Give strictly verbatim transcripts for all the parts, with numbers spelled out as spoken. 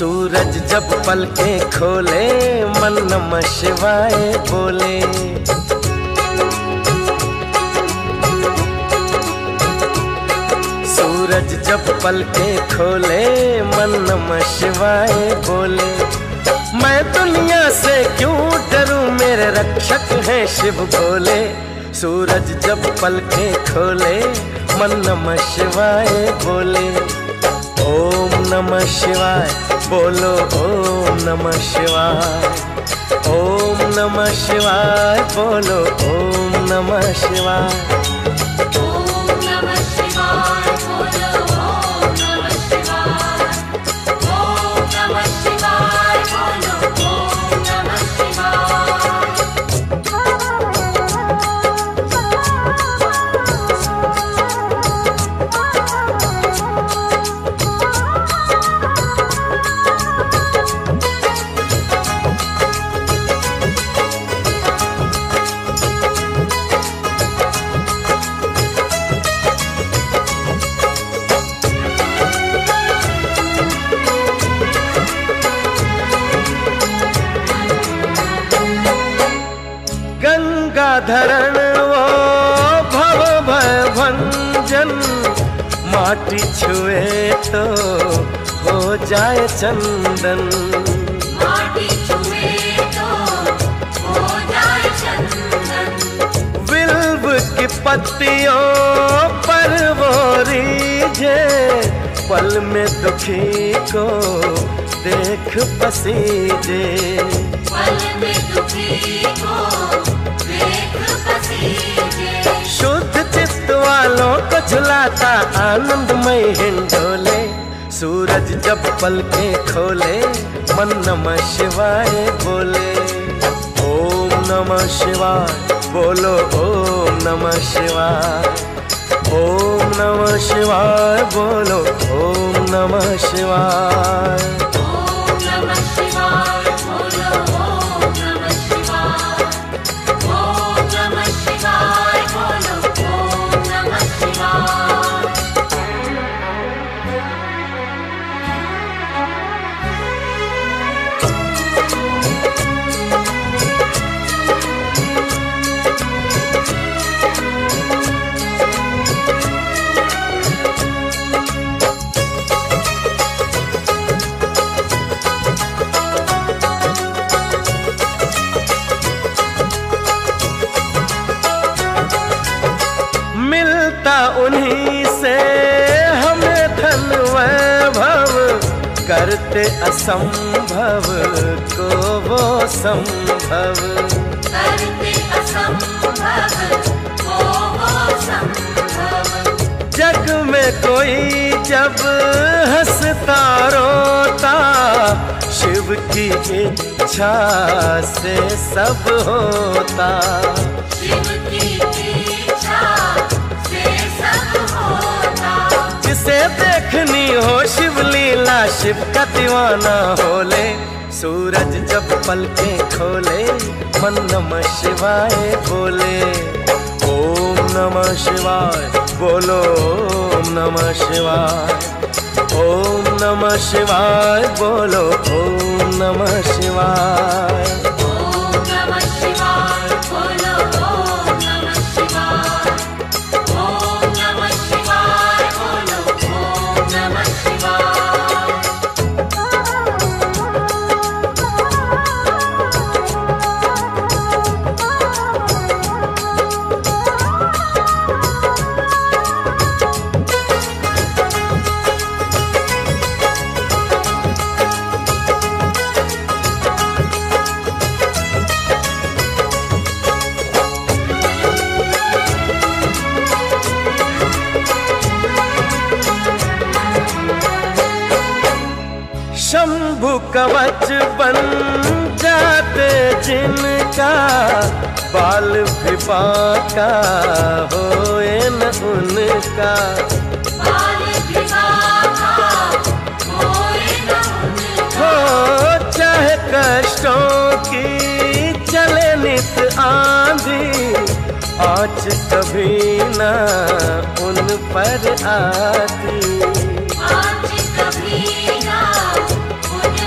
सूरज जब पलकें खोले मन नमः शिवाय बोले। सूरज जब पलकें खोले मन नमः शिवाय बोले। मैं दुनिया से क्यों डरूं मेरे रक्षक हैं शिव भोले। सूरज जब पलकें खोले मन नमः शिवाय बोले। ओम नमः शिवाय बोलो ओम नमः शिवाय। ओम नमः शिवाय बोलो ओम नमः शिवाय। ओम नमः शिवाय बोलो ओम नमः शिवाय। ओम नमः शिवाय बोलो ओम नमः शिवाय। धरण वो भव भय भंजन। माटी छुए तो हो जाए चंदन। माटी छुए तो हो जाए चंदन। बिल्व की पत्तियों पर वो रीझे पल में दुखी को देख पसीजे। पल में दुखी को शुद्ध चित्त वालों को झुलाता आनंदमय हिंडोले। सूरज जब पलकें खोले मन नमः शिवाय बोले। ओम नमः शिवाय बोलो ओम नमः शिवाय। ओम नमः शिवाय बोलो ओम नमः शिवाय। ओम नमः शिवाय बोलो ओम नमः शिवाय। ओम नमः शिवाय बोलो ओम नमः शिवाय। उन्हीं से हमें धन वैभव करते असंभव को वो संभव। करते असंभव को वो संभव। जग में कोई जब हंसता रोता शिव की इच्छा से सब होता। शिव की इच्छा जिसे देखनी हो शिव लीला शिव का दीवाना होले। सूरज जब पलकें खोले मन नमः शिवाय बोले। ओम नमः शिवाय बोलो ओम नमः शिवाय। ओम नमः शिवाय बोलो ओम नमः शिवाय। ओम नमः शिवाय बोलो ओम नमः शिवाय। ओम नमः शिवाय बोलो ओम नमः शिवाय। शंभु कवच बन जाते जिनका बाल भी बांका होए न उनका। बाल भी बांका होए न उनका। हो चाहे कष्टों की चले नित आंधी आँच कभी न उन पर आती। आँच कभी न उन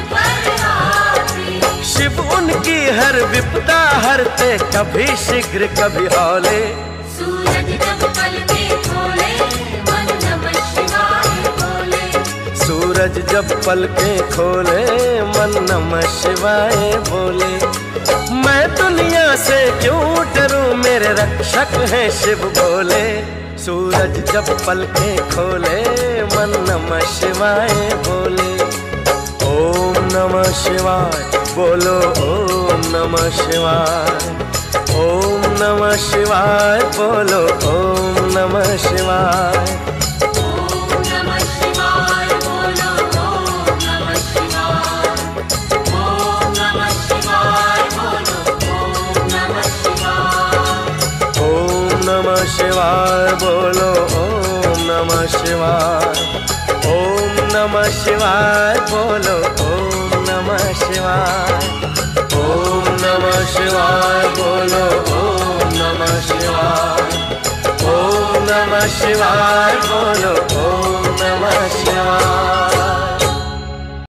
हर विपदा हरते, कभी शीघ्र कभी हौले। सूरज जब पलके खोले मन नमः शिवाय बोले। सूरज जब पलके खोले मन नमः शिवाय बोले। मैं दुनिया से क्यों डरूं, मेरे रक्षक हैं शिव भोले। सूरज जब पलके खोले मन नमः शिवाय बोले। ओम नमः शिवाय बोलो, ओम नमः शिवाय। ओम नमः शिवाय बोलो, ओम नमः शिवाय। ओम नमः शिवाय बोलो, ओम नमः शिवाय। ओम नमः शिवाय बोलो, ओम नमः शिवाय। ओम नमः शिवाय बोलो, ओम नमः शिवाय। ओम नमः शिवाय बोलो, ओम नमः शिवाय। ओम नमः शिवाय बोलो, ओम नमः शिवाय। ओम नमः शिवाय बोलो,